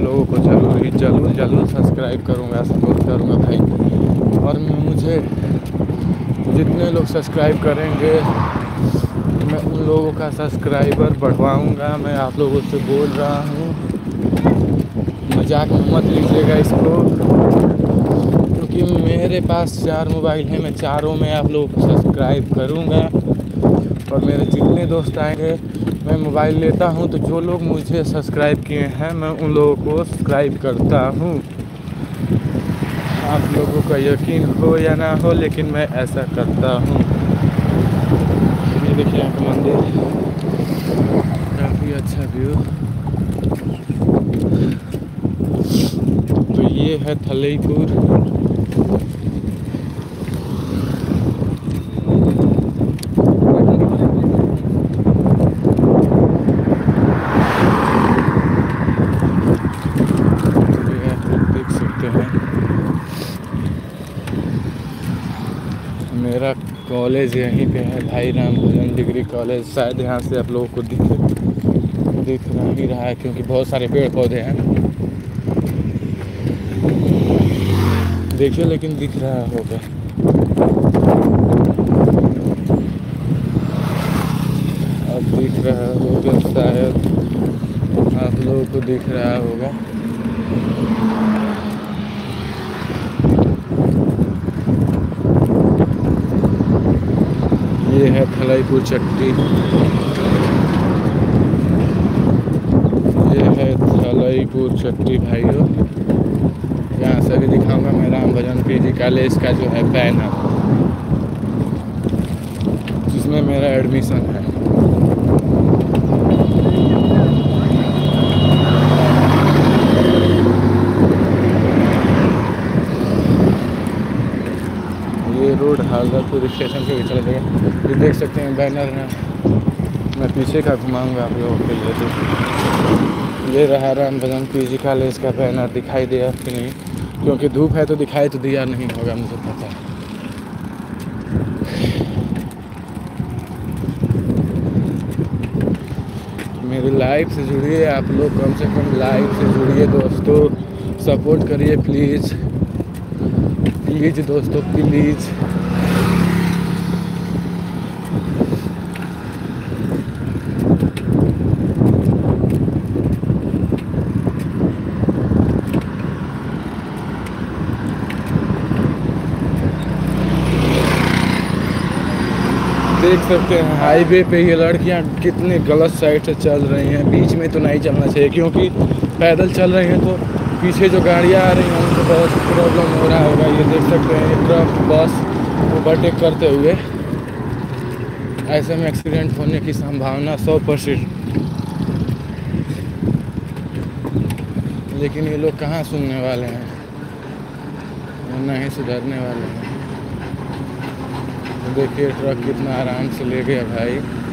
लोगों को ज़रूर सब्सक्राइब करूँगा, सपोर्ट करूँगा भाई। और मुझे जितने लोग सब्सक्राइब करेंगे मैं उन लोगों का सब्सक्राइबर बढ़वाऊँगा। मैं आप लोगों से बोल रहा हूँ, मजाक में मत लीजिएगा इसको, क्योंकि मेरे पास 4 मोबाइल हैं। मैं चारों में आप लोगों को सब्सक्राइब करूँगा। और मेरे जितने दोस्त आएंगे, मैं मोबाइल लेता हूँ तो जो लोग मुझे सब्सक्राइब किए हैं मैं उन लोगों को सब्सक्राइब करता हूँ। आप लोगों का यकीन हो या ना हो, लेकिन मैं ऐसा करता हूँ। ये देखिए यहाँ का मंदिर, काफ़ी अच्छा व्यू। तो ये है थलईपुर। देख सकते हैं मेरा कॉलेज यहीं पे है, भाई राम भजन डिग्री कॉलेज। शायद यहाँ से आप लोगों को दिख ही रहा है, क्योंकि बहुत सारे पेड़ पौधे हैं। देखिए, लेकिन दिख रहा होगा। अब दिख रहा होगा, शायद आप लोगों को दिख रहा होगा। ये है थलईपुर चट्टी। ये है थलईपुर चट्टी भाइयों। यहाँ से भी दिखाऊंगा मैं राम भजन पीजी कॉलेज का जो है बैनर, जिसमें मेरा एडमिशन है। ये रोड हरदपुर स्टेशन पे भी चला जाएगा। ये देख सकते हैं बैनर है। मैं पीछे का घुमाऊंगा आप लोगों के लिए। ये रहा राम भजन पीजी कॉलेज का बैनर। दिखाई दिया कि नहीं, क्योंकि धूप है तो दिखाई तो दिया नहीं होगा, मुझे पता है। मेरी लाइफ से जुड़िए आप लोग, कम से कम लाइफ से जुड़िए दोस्तों, सपोर्ट करिए प्लीज़ दोस्तों, प्लीज़। देख सकते हैं हाईवे पे ये लड़कियां कितने गलत साइड से चल रही हैं। बीच में तो नहीं चलना चाहिए, क्योंकि पैदल चल रही हैं तो पीछे जो गाड़ियां आ रही हैं उनको बहुत प्रॉब्लम हो रहा होगा। ये देख सकते हैं, ये ट्रक बस ओवरटेक करते हुए, ऐसे में एक्सीडेंट होने की संभावना 100%। लेकिन ये लोग कहाँ सुनने वाले हैं, नहीं सुधरने वाले हैं। देखिए ट्रक कितना आराम से ले गया भाई।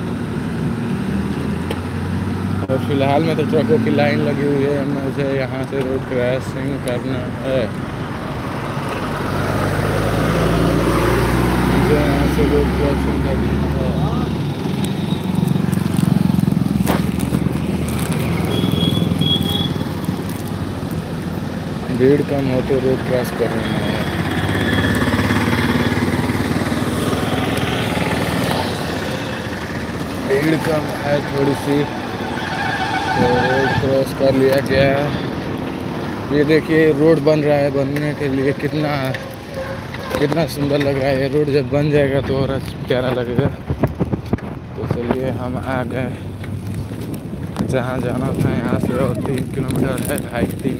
और फिलहाल में तो ट्रकों की लाइन लगी हुई है। मुझे यहाँ से रोड क्रॉसिंग करना है, मुझे यहाँ से रोड क्रॉसिंग करना है। भीड़ कम हो तो रोड क्रॉस करना है। भीड़ कम है थोड़ी सी, तो रोड क्रॉस कर लिया गया। ये देखिए रोड बन रहा है, बनने के लिए कितना सुंदर लग रहा है। ये रोड जब बन जाएगा तो और प्यारा लगेगा। तो चलिए हम आ गए जहाँ जाना था। यहाँ से और 3 किलोमीटर है भाई, 3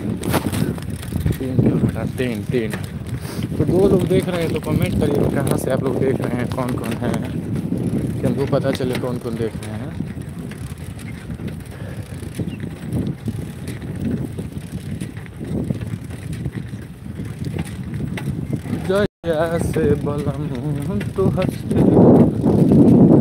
किलोमीटर, 3। तो 2 लोग देख रहे हैं तो कमेंट करिए कहाँ से आप लोग देख रहे हैं, कौन कौन है, कि हमको पता चले कौन कौन देख रहे हैं। जैसे बलम तो हंसते